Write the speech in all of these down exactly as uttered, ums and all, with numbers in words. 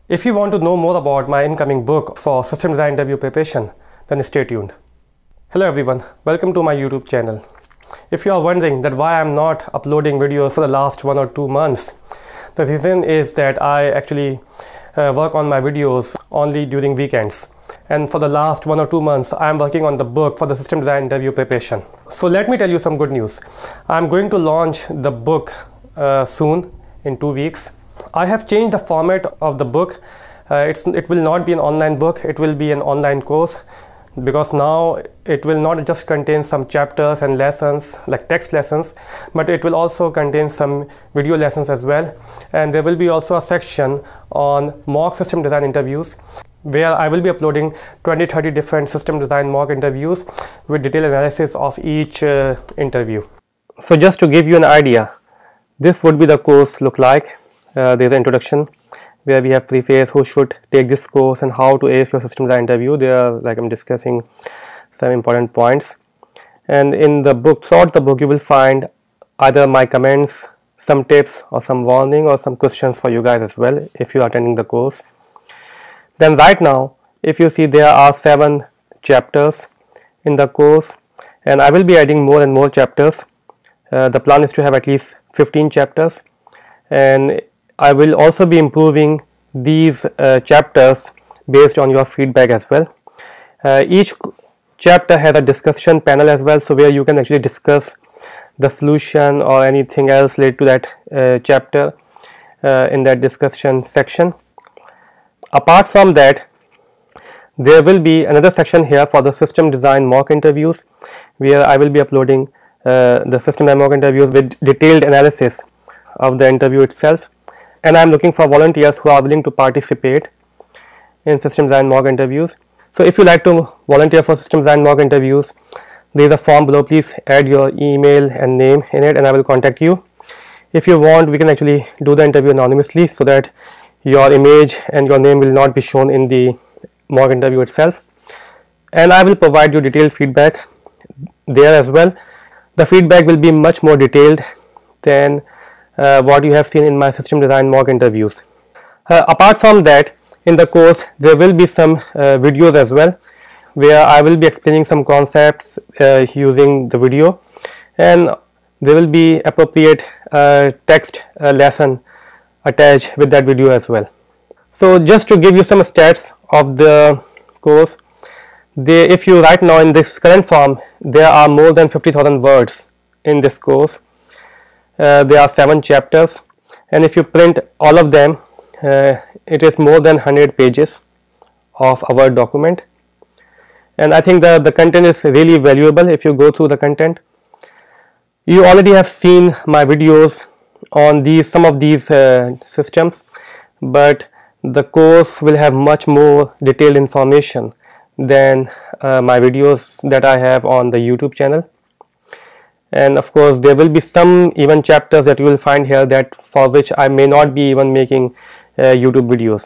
If you want to know more about my incoming book for system design interview preparation, then stay tuned. Hello everyone, welcome to my YouTube channel. If you are wondering that why I'm not uploading videos for the last one or two months, the reason is that I actually uh, work on my videos only during weekends. And for the last one or two months, I'm working on the book for the system design interview preparation. So let me tell you some good news. I'm going to launch the book uh, soon, in two weeks. I have changed the format of the book. Uh, it's, it will not be an online book, it will be an online course, because now it will not just contain some chapters and lessons like text lessons, but it will also contain some video lessons as well. And there will be also a section on mock system design interviews, where I will be uploading twenty to thirty different system design mock interviews with detailed analysis of each uh, interview. So just to give you an idea, this would be the course look like. Uh, there's an introduction where we have preface who should take this course and how to ace your system design interview. There, like I'm discussing some important points. And in the book, throughout the book, you will find either my comments, some tips, or some warning, or some questions for you guys as well if you are attending the course. Then right now, if you see, there are seven chapters in the course, and I will be adding more and more chapters. Uh, the plan is to have at least fifteen chapters, and I will also be improving these uh, chapters based on your feedback as well. Uh, each chapter has a discussion panel as well, so where you can actually discuss the solution or anything else related to that uh, chapter uh, in that discussion section. Apart from that, there will be another section here for the system design mock interviews, where I will be uploading uh, the system design mock interviews with detailed analysis of the interview itself. And I am looking for volunteers who are willing to participate in system design mock interviews. So if you like to volunteer for system design mock interviews, there is a form below. Please add your email and name in it, and I will contact you. If you want, we can actually do the interview anonymously, so that your image and your name will not be shown in the mock interview itself. And I will provide you detailed feedback there as well. The feedback will be much more detailed than Uh, what you have seen in my system design mock interviews. Uh, apart from that, in the course there will be some uh, videos as well, where I will be explaining some concepts uh, using the video, and there will be appropriate uh, text uh, lesson attached with that video as well. So just to give you some stats of the course, they, if you right now in this current form, there are more than fifty thousand words in this course. Uh, there are seven chapters, and if you print all of them, uh, it is more than one hundred pages of our document. And I think the, the content is really valuable. If you go through the content, you already have seen my videos on these some of these uh, systems, but the course will have much more detailed information than uh, my videos that I have on the YouTube channel. And of course, there will be some even chapters that you will find here that for which I may not be even making uh, YouTube videos.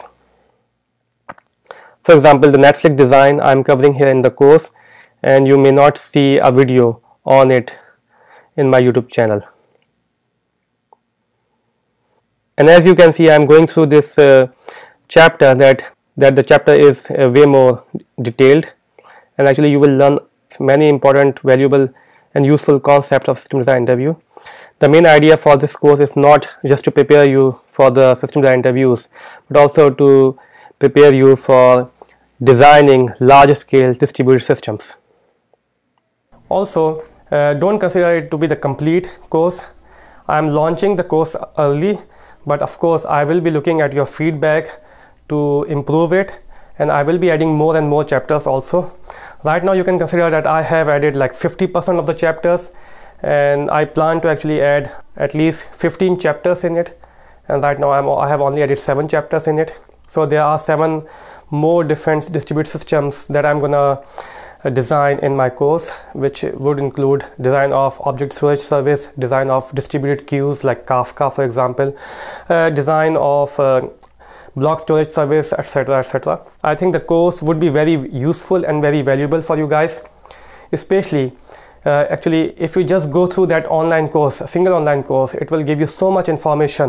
For example, the Netflix design I am covering here in the course, and you may not see a video on it in my YouTube channel. And as you can see, I am going through this uh, chapter that that the chapter is uh, way more detailed, and actually you will learn many important, valuable and useful concept of system design interview. The main idea for this course is not just to prepare you for the system design interviews, but also to prepare you for designing large scale distributed systems. Also, uh, don't consider it to be the complete course. I am launching the course early, but of course I will be looking at your feedback to improve it, and I will be adding more and more chapters also. Right now you can consider that I have added like fifty percent of the chapters, and I plan to actually add at least fifteen chapters in it, and right now I'm, I have only added seven chapters in it. So there are seven more different distributed systems that I'm gonna uh, design in my course, which would include design of object storage service, design of distributed queues like Kafka for example, uh, design of uh, block storage service, etc, etc. I think the course would be very useful and very valuable for you guys, especially uh, actually if you just go through that online course, a single online course, it will give you so much information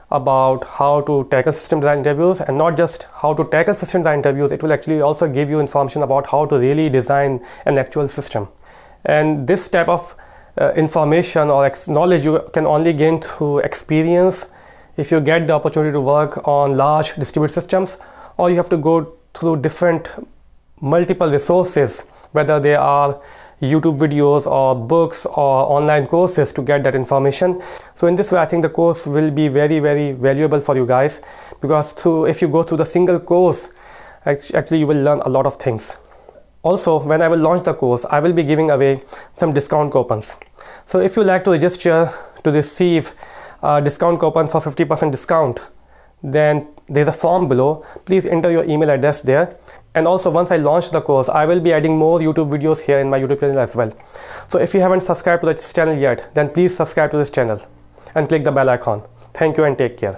about how to tackle system design interviews, and not just how to tackle system design interviews, it will actually also give you information about how to really design an actual system. And this type of uh, information or knowledge you can only gain through experience if you get the opportunity to work on large distributed systems, or you have to go through different multiple resources, whether they are YouTube videos or books or online courses, to get that information. So in this way, I think the course will be very very valuable for you guys, because through if you go through the single course, actually you will learn a lot of things. Also, when I will launch the course, I will be giving away some discount coupons. So if you like to register to receive a discount coupon for fifty percent discount, then there's a form below. Please enter your email address there. And also, once I launch the course, I will be adding more YouTube videos here in my YouTube channel as well. So if you haven't subscribed to this channel yet, then please subscribe to this channel and click the bell icon. Thank you and take care.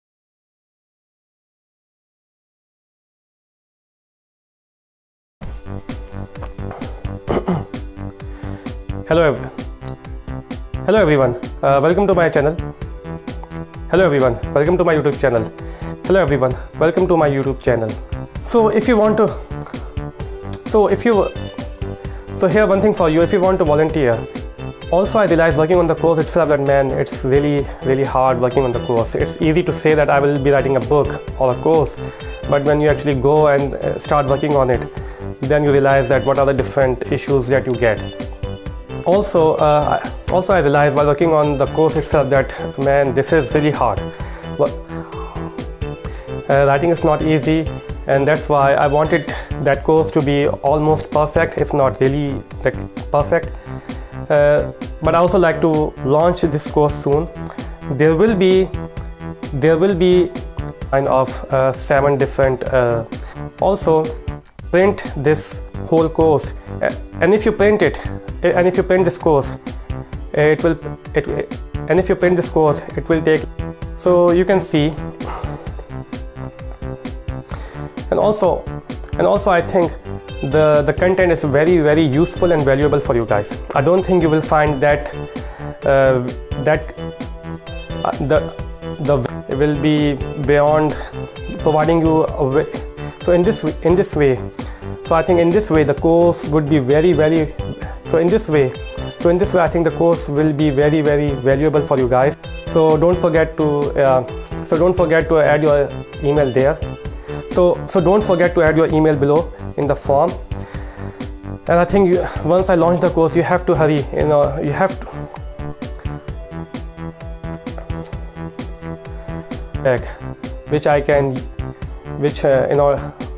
Hello, ev Hello everyone. Uh, welcome to my channel. Hello everyone. Welcome to my YouTube channel. Hello everyone. Welcome to my YouTube channel. So if you want to, so if you, so here one thing for you, if you want to volunteer. Also, I realized working on the course itself that, man, it's really, really hard working on the course. It's easy to say that I will be writing a book or a course, but when you actually go and start working on it, then you realize that what are the different issues that you get. Also, uh, also I realized while working on the course itself that, man, this is really hard. Well, uh, writing is not easy. And that's why I wanted that course to be almost perfect, if not really like perfect. Uh, but I also like to launch this course soon. There will be, there will be kind of uh, seven different. Uh, also, print this whole course, uh, and if you print it, and if you print this course, it will. It and if you print this course, it will take. So you can see. And also, and also I think the, the content is very, very useful and valuable for you guys. I don't think you will find that uh, that uh, the the will be beyond providing you a way. So in this in this way, so I think in this way the course would be very, very. So in this way, so in this way I think the course will be very, very valuable for you guys. So don't forget to uh, so don't forget to add your email there. So, so don't forget to add your email below in the form. And I think you, once I launch the course, you have to hurry. You know, you have to. Which I can, which uh, you know,